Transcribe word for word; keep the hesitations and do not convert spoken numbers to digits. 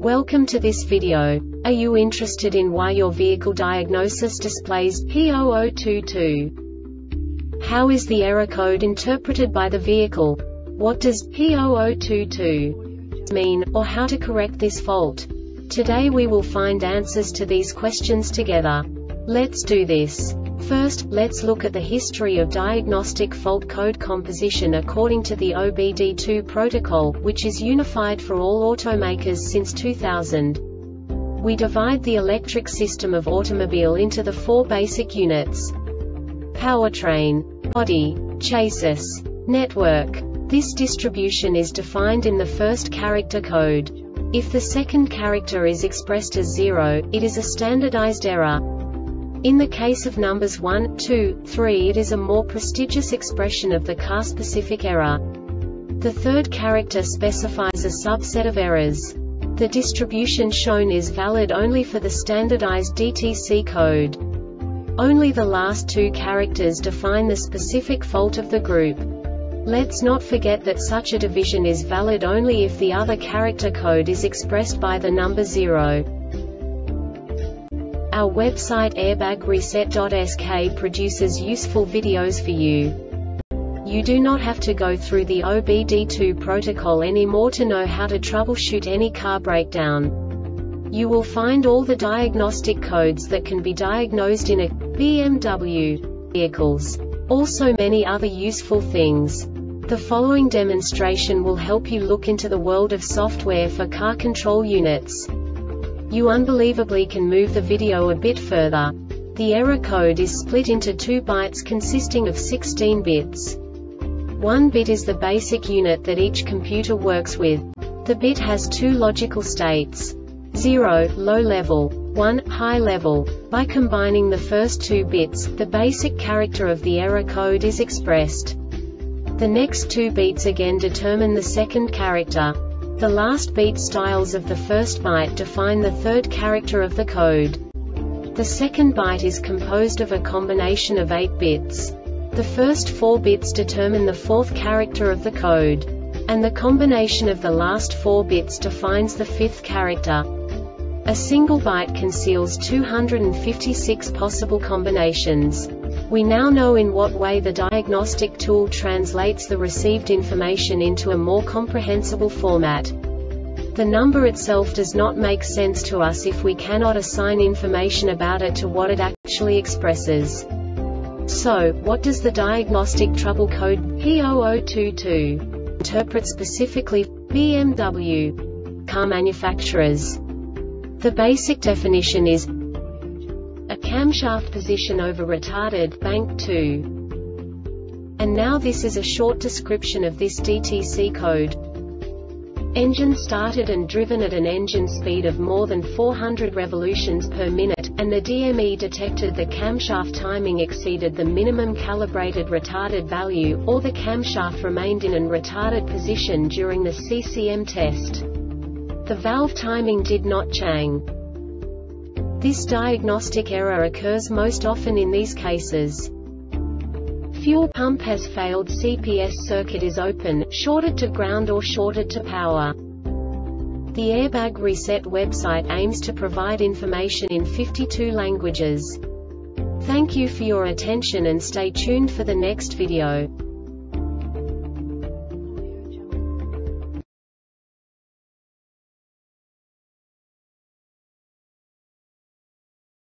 Welcome to this video. Are you interested in why your vehicle diagnosis displays P zero zero two two? How is the error code interpreted by the vehicle? What does P zero zero two two mean, or how to correct this fault? Today we will find answers to these questions together. Let's do this. First, let's look at the history of diagnostic fault code composition according to the O B D two protocol, which is unified for all automakers since two thousand. We divide the electric system of automobile into the four basic units: powertrain, body, chassis, network. This distribution is defined in the first character code. If the second character is expressed as zero, it is a standardized error. In the case of numbers one, two, three, it is a more prestigious expression of the car-specific error. The third character specifies a subset of errors. The distribution shown is valid only for the standardized D T C code. Only the last two characters define the specific fault of the group. Let's not forget that such a division is valid only if the other character code is expressed by the number zero. Our website airbag reset dot S K produces useful videos for you. You do not have to go through the O B D two protocol anymore to know how to troubleshoot any car breakdown. You will find all the diagnostic codes that can be diagnosed in a B M W vehicles. Also many other useful things. The following demonstration will help you look into the world of software for car control units. You unbelievably can move the video a bit further. The error code is split into two bytes consisting of sixteen bits. One bit is the basic unit that each computer works with. The bit has two logical states: zero, low level, one, high level. By combining the first two bits, the basic character of the error code is expressed. The next two bits again determine the second character. The last beat styles of the first byte define the third character of the code. The second byte is composed of a combination of eight bits. The first four bits determine the fourth character of the code. And the combination of the last four bits defines the fifth character. A single byte conceals two hundred fifty-six possible combinations. We now know in what way the diagnostic tool translates the received information into a more comprehensible format. The number itself does not make sense to us if we cannot assign information about it to what it actually expresses. So, what does the diagnostic trouble code P zero zero two two interpret specifically for B M W car manufacturers? The basic definition is a camshaft position over retarded, bank two. And now this is a short description of this D T C code. Engine started and driven at an engine speed of more than four hundred revolutions per minute, and the D M E detected the camshaft timing exceeded the minimum calibrated retarded value, or the camshaft remained in an retarded position during the C C M test. The valve timing did not change. This diagnostic error occurs most often in these cases: fuel pump has failed, C P S circuit is open, shorted to ground or shorted to power. The Airbag Reset website aims to provide information in fifty-two languages. Thank you for your attention and stay tuned for the next video.